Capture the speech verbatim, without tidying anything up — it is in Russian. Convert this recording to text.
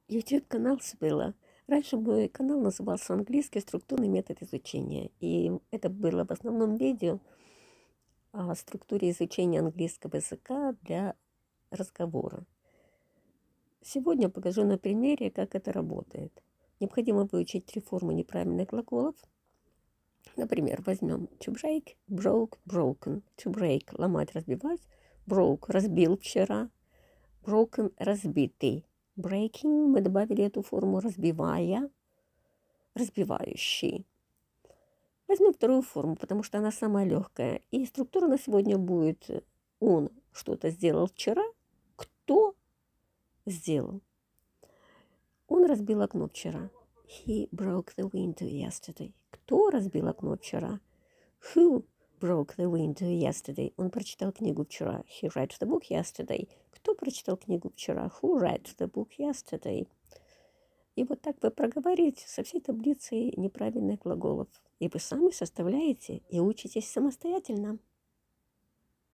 YouTube-канал свела. Раньше мой канал назывался «Английский структурный метод изучения». И это было в основном видео о структуре изучения английского языка для разговора. Сегодня покажу на примере, как это работает. Необходимо выучить три формы неправильных глаголов. Например, возьмем to break, broke, broken. To break – ломать, разбивать. Broke – разбил вчера. Broken – разбитый. Breaking мы добавили эту форму разбивая, разбивающий. Возьмем вторую форму, потому что она самая легкая. И структура на сегодня будет: он что-то сделал вчера, кто сделал. Он разбил окно вчера. He broke the window yesterday. Кто разбил окно вчера? Who broke the window yesterday? Он прочитал книгу вчера. He read the book yesterday. Кто прочитал книгу вчера? Who read the book yesterday? И вот так вы проговорите со всей таблицей неправильных глаголов. И вы сами составляете и учитесь самостоятельно.